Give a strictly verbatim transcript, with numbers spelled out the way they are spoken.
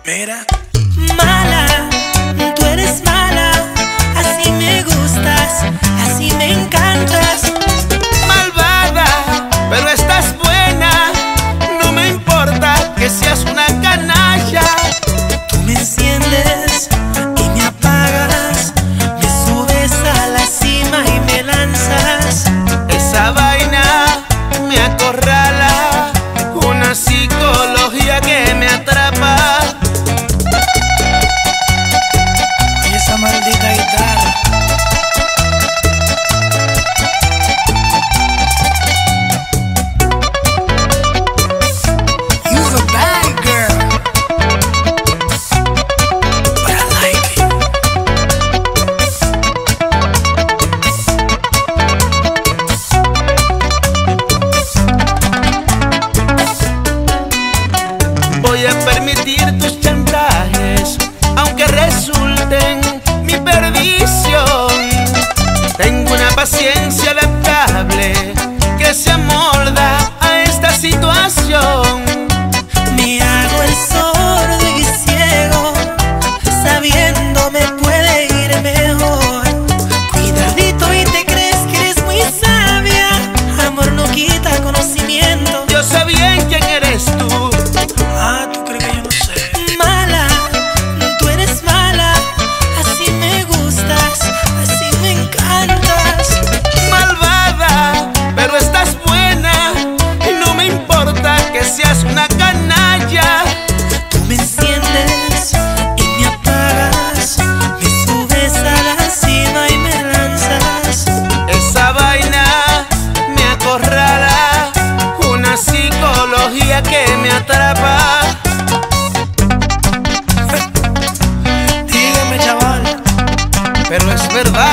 Espera. Mala, tú eres mala, así me gustas, así me encantas. Malvada, pero estás buena, no me importa que seas una canalla. Tú me enciendes y me apagas, me subes a la cima y me lanzas. Esa vaina me acorrala, una psicología que me atrapa. Y esa maldita guitarra. You're a bad girl, but I like it. Voy a permitir tus chantajes, aunque resulten mi perdición. Tengo una paciencia adaptable que se amolda a esta situación. Me hago el sordo y ciego, sabiendo me puede ir mejor. Cuidadito y te crees que eres muy sabia, amor no quita conocimiento. Yo sé bien quién eres tú. Ah, ¿tú crees que yo no sé? Mala, tú eres mala, así me gustas, así me encantas. Malvada, pero estás buena y no me importa que seas una canalla. Tú me enciendes y me apagas, me subes a la cima y me lanzas. Esa vaina me acorrala, una psicología que me atrapa. Dígame, chaval. Pero es verdad.